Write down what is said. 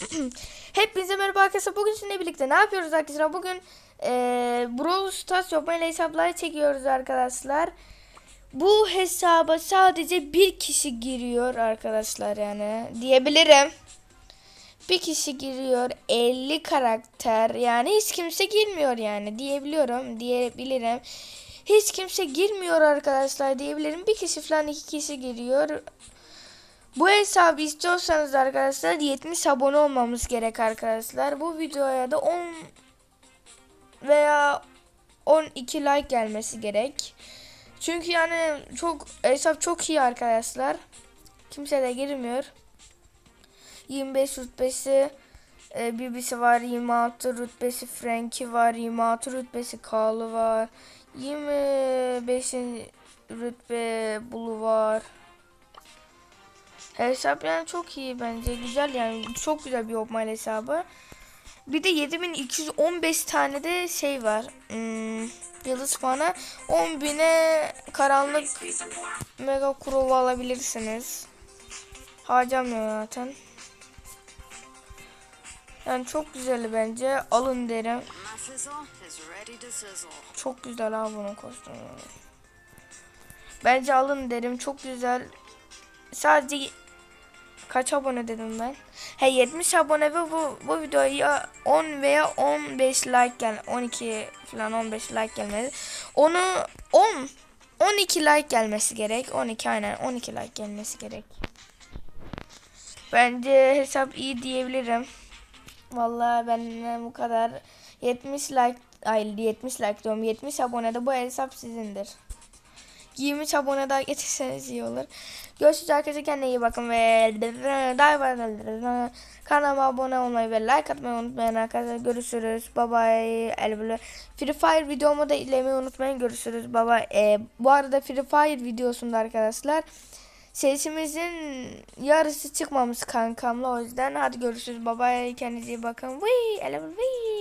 Hepinize merhaba arkadaşlar. Bugün sizinle birlikte ne yapıyoruz arkadaşlar? Bugün Brawl Stars yapmayla hesapları çekiyoruz arkadaşlar. Bu hesaba sadece bir kişi giriyor arkadaşlar, yani diyebilirim. Bir kişi giriyor, 50 karakter, yani hiç kimse girmiyor yani diyebilirim. Hiç kimse girmiyor arkadaşlar diyebilirim. Bir kişi falan, iki kişi giriyor. Bu hesabı istiyorsanız arkadaşlar 70 abone olmamız gerek arkadaşlar. Bu videoya da 10 veya 12 like gelmesi gerek. Çünkü yani hesap çok iyi arkadaşlar. Kimse de girmiyor. 25 rütbesi BB'si var. 26 rütbesi Frank'i var. 26 rütbesi Carl'ı var. 25 rütbe Bull'u var. Hesap yani çok iyi bence. Güzel yani. Çok güzel bir opmal hesabı. Bir de 7215 tane de şey var. Yıldız puanı. 10.000'e karanlık mega kurova alabilirsiniz. Harcamıyor zaten. Yani çok güzel bence. Alın derim. Çok güzel abi bunun kostümü. Bence alın derim. Çok güzel. Sadece kaç abone dedim ben? 70 abone ve bu videoya 10 veya 15 like gel, 12 falan 15 like gelmedi. Onu 12 like gelmesi gerek. 12, aynen 12 like gelmesi gerek. Bence hesap iyi diyebilirim. Vallahi ben bu kadar 70 like, 70 like diyorum, 70 abonede bu hesap sizindir. 20 abone daha getirseniz iyi olur. Görüşürüz arkadaşlar, kendine iyi bakın ve kanalıma abone olmayı ve like atmayı unutmayın arkadaşlar. Görüşürüz. Bye bye. Free Fire videomu da izlemeyi unutmayın. Görüşürüz. Bye bye. Bu arada Free Fire videosunda arkadaşlar sesimizin yarısı çıkmamış kankamla, o yüzden hadi görüşürüz. Bye bye. Kendinize iyi bakın.